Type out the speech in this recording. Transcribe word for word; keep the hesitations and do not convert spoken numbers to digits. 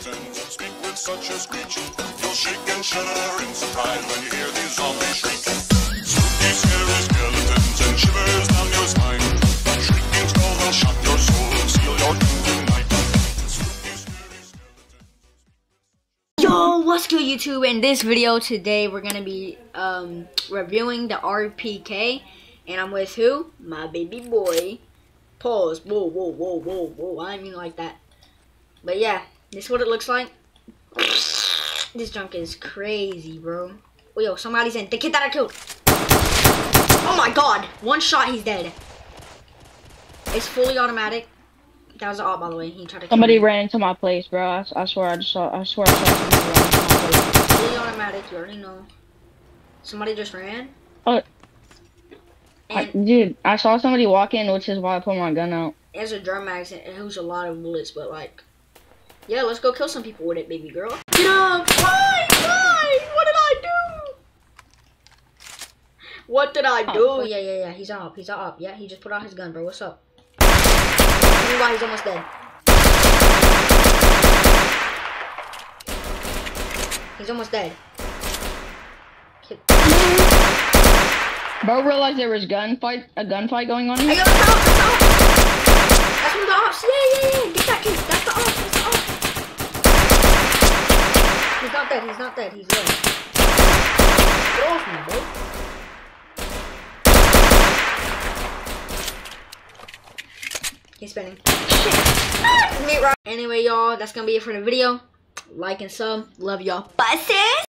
skeletons speak with such a screech. You'll shake and shudder in surprise when you hear these zombies shriek. Spooky, scary skeletons and shivers down your spine. Shrieking skulls will shock your soul and seal your doom tonight. Spooky, scary skeletons. Yo, what's good YouTube? In this video today we're gonna be um reviewing the R P K, and I'm with who? My baby boy. Pause. Whoa, whoa, whoa, whoa, whoa. I didn't mean like that. But yeah, this is what it looks like. This junk is crazy, bro. Oh, yo, somebody's in. The kid that I killed. Oh my god. One shot, he's dead. It's fully automatic. That was an op, by the way. He tried to kill Somebody me. ran into my place, bro. I, I swear I just saw. I swear I saw somebody run into my place. Fully automatic. You already know. Somebody just ran. Oh, I, And dude, I saw somebody walk in, which is why I put my gun out. there's a drum mag, and it was a lot of bullets, but like, yeah, let's go kill some people with it, baby girl. Get up! Why? Why? What did I do? What did I do? Oh, yeah, yeah, yeah. He's up. He's up. Yeah, he just put out his gun, bro. What's up? Tell me why he's almost dead. He's almost dead. Kid. Bro realized there was gunfight, a gunfight going on Hey, here. yo, that's the ops, that's the ops. That's one of the ops. Yeah, yeah, yeah. Get that kid. That's the ops. That's the ops. He's not dead. He's not dead. He's dead. Get off me, bro. He's spinning. Shit. Anyway, y'all, that's gonna be it for the video. Like and sub. Love y'all. Bye, sis.